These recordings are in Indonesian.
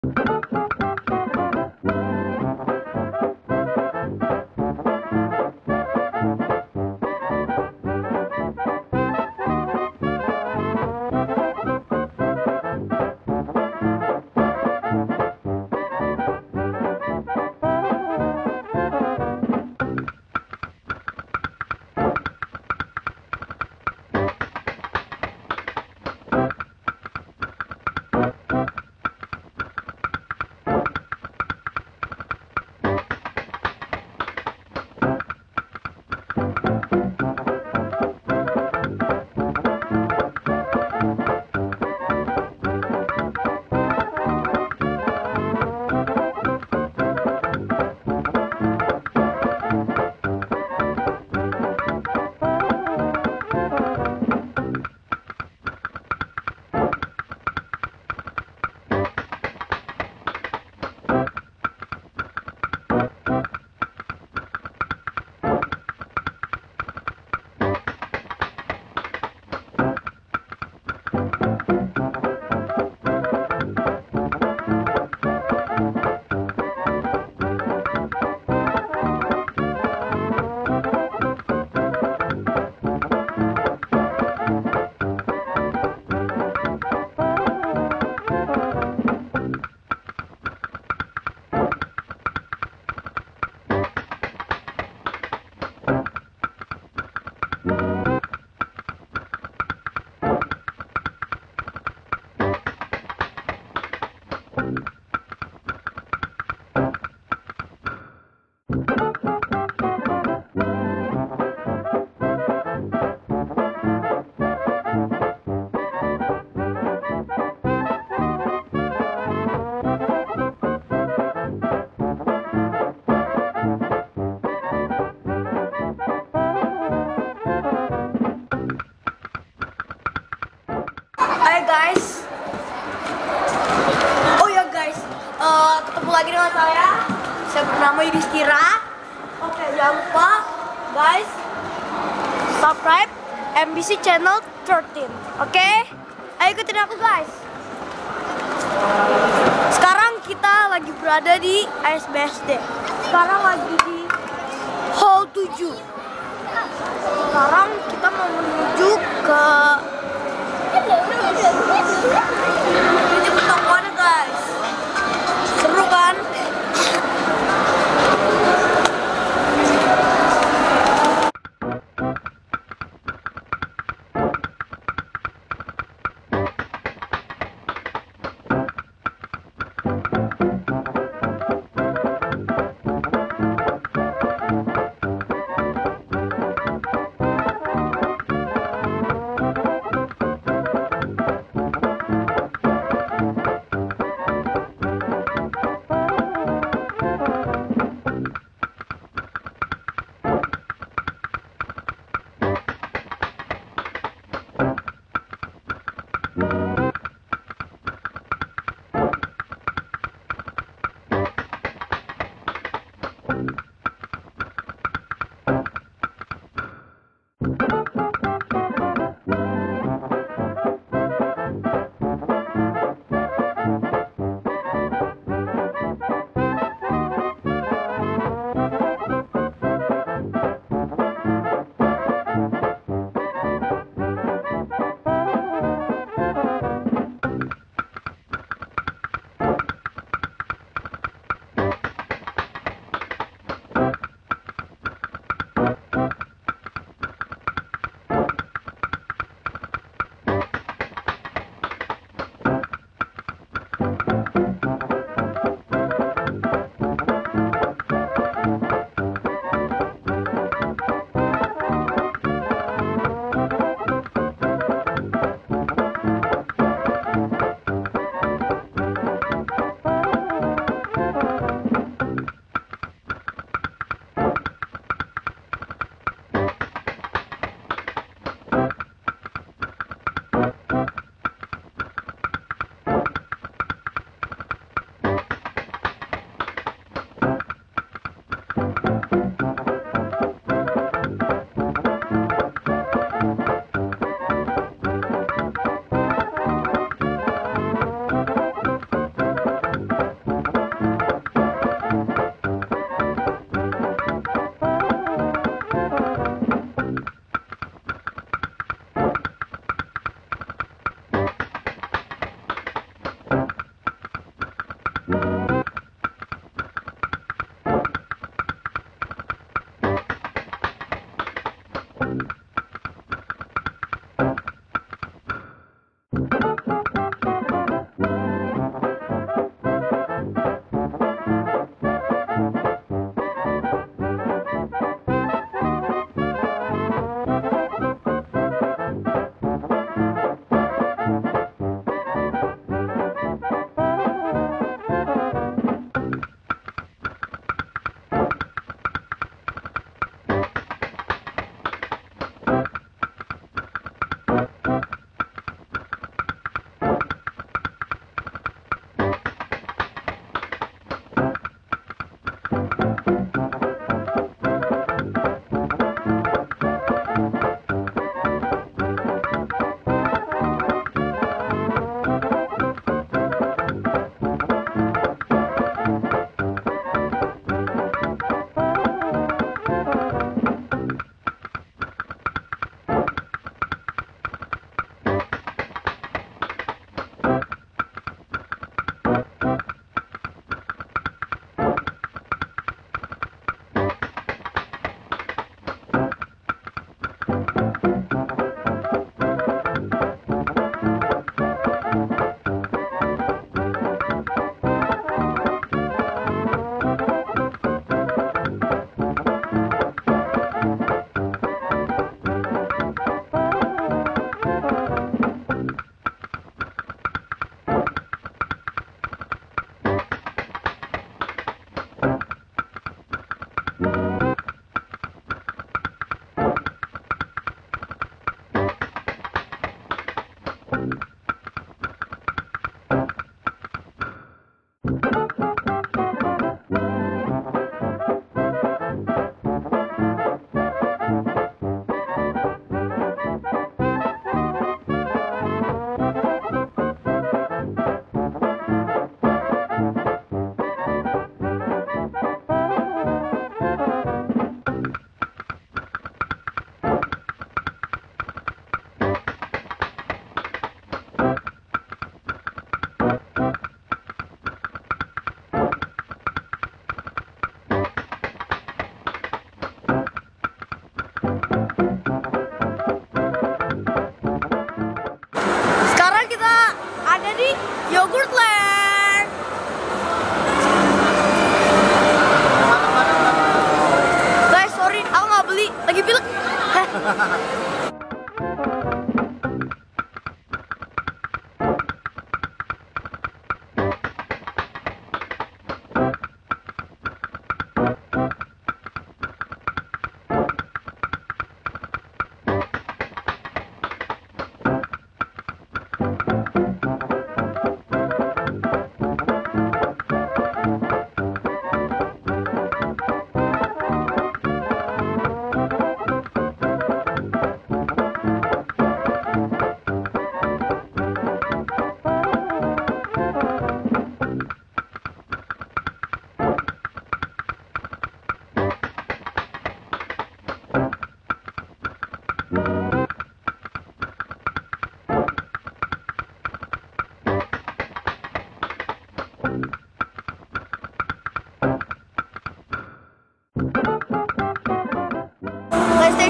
Guys, oh ya guys, ketemu lagi dengan saya bernama Yudhistira. Oke, jangan lupa guys subscribe MBC channel 13. Oke, ayo ikutin aku guys. Sekarang kita lagi berada di Ice Bsd. Sekarang lagi di hall 7. Sekarang kita mau menuju ke ini pertemuannya guys, seru kan?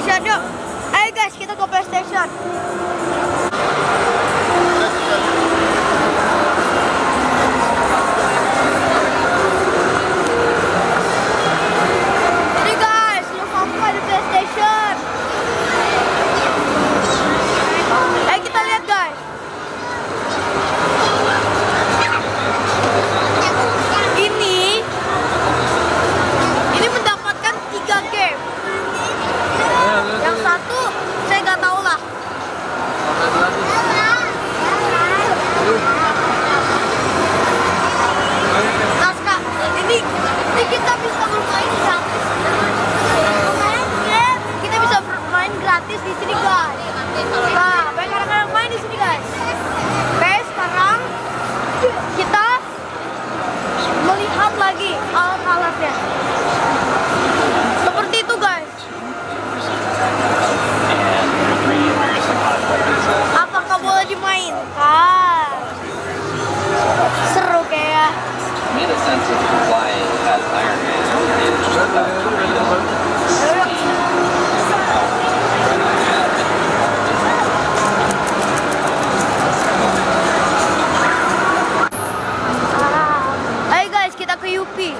PlayStation yuk. Ayo guys, kita ke PlayStation. Ini guys, lu sampai di PlayStation. Ayo kita lihat guys. Ini mendapatkan 3 game. Yang satu saya nggak tahu lah. Nah, ini kita bisa bermain gratis. Kita bisa bermain gratis di sini guys. Nah, banyak anak-anak main di sini guys. Oke, sekarang kita melihat lagi alat-alatnya. Seperti itu guys. Apakah boleh dimainkan? Seru kayak. Ayo guys, kita ke Yupi.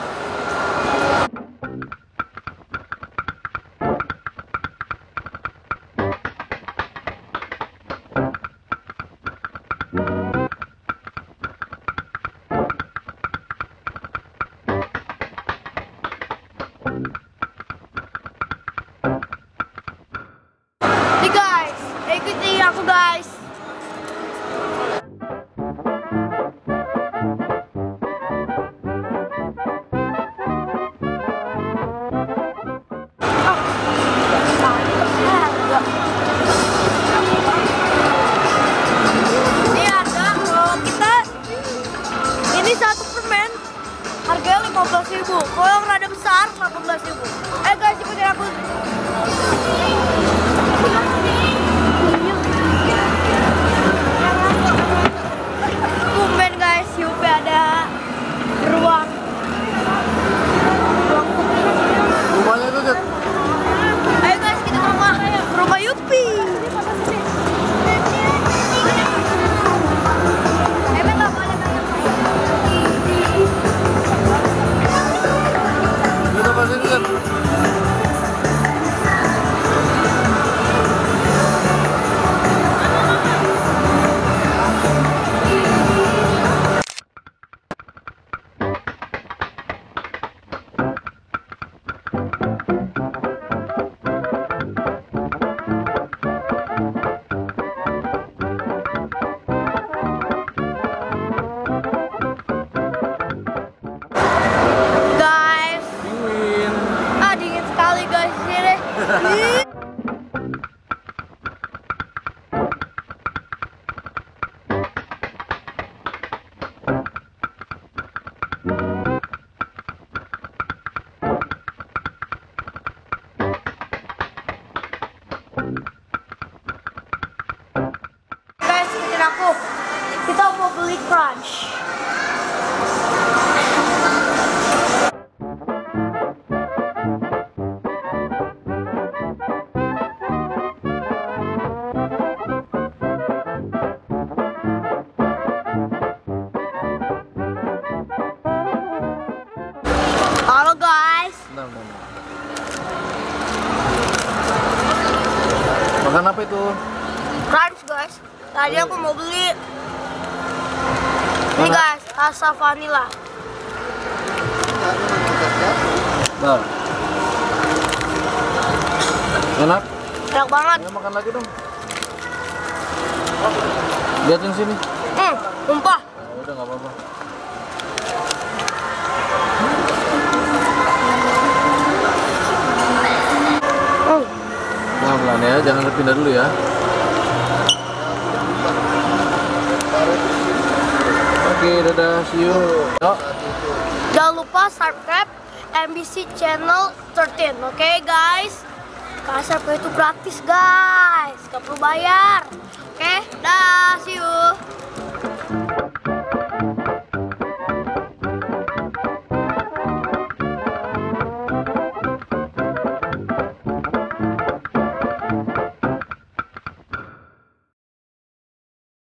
Nih guys, ikuti aku guys. Ini ada kalau kita ini satu permen harganya 15.000. Kalau yang rada besar 18.000. Guys, ikutin aku. Tumben guys, Yupi ada ruang. Rumahnya tuh, Jet. Ayo guys, kita ke rumah Yupi. Kita pasti itu, Jet. Guys, Dingin. dingin sekali guys di sini. Guys, ikutin aku. Kita mau beli crunch. Halo guys. Bentar. Makan apa itu? Crunch guys. Tadi aku mau beli. Ini guys, rasa vanilla. Nah. Enak? Enak banget. Ayo makan lagi dong. Liatin sini. Tumpah. Ya udah nggak apa-apa. Pelan-pelan ya, jangan terpindah dulu ya. Oke, dadah, see you. Yuk. Jangan lupa subscribe MBC channel 13, oke guys? Subscribe itu gratis guys, gak perlu bayar. Oke, dah, see you.